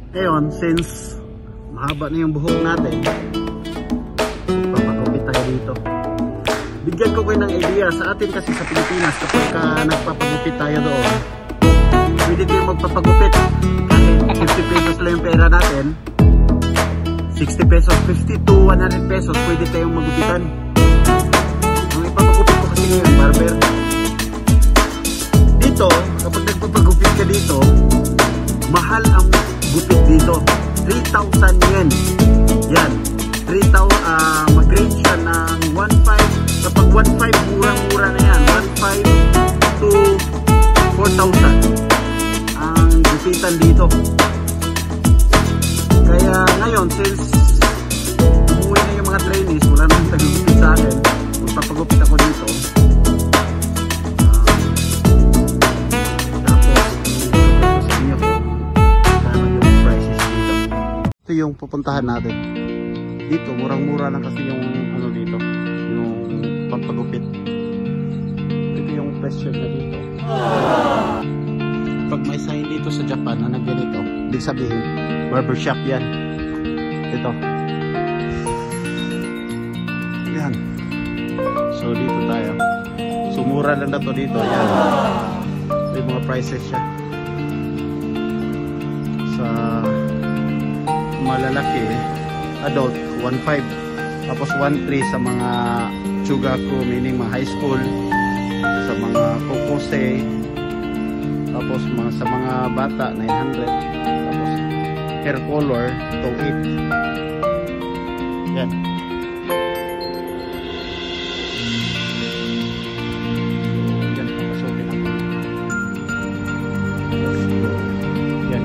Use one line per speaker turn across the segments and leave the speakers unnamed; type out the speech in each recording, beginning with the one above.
Ngayon, since mahaba na yung buhok natin, papagupit tayo dito. Bigyan ko kayo ng idea. Sa atin kasi sa Pilipinas, kapag nagpapagupit tayo doon, pwede tayo magpapagupit. Kahit 50 pesos lang yung pera natin, 60 pesos, 50 to 100 pesos, pwede tayong magupitan. Ang ipapagupit ko kasi ngayon, barber. Dito, kapag nagpapagupit ka dito, mahal ang gupit dito. 3,000 yen. Yan. 3,000, mag-range siya ng 1,500. Kapag 1,500, murang-mura na yan. 1,500 to 4,000 ang gupitan dito. Kaya ngayon, since umuwi na yung mga trainees, wala nang tagugupit sa akin, magpapagupit ako dito. Ito yung pupuntahan natin. Dito, murang-mura lang kasi yung ano dito, yung pampagupit. Ito yung presyo na dito. Pag may sign dito sa Japan na nagganito, ibig sabihin, barbershop yan. Ito. Yan. So dito tayo. So mura lang na to dito. Yan. May mga prices siya. Sa malalaki, adult 1,500, tapos 1,300 sa mga chugaku, meaning mga high school, sa mga kokosei, tapos sa mga bata 900, tapos hair color to 8. Yan. Yan, papasukin ako. Yan.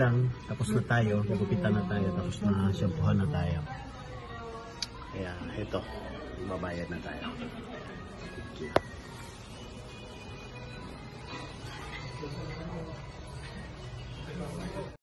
lang, tapos na tayo, nagupitan na tayo, tapos na shampoohan na tayo. Kaya ito, babayad na tayo. Thank you.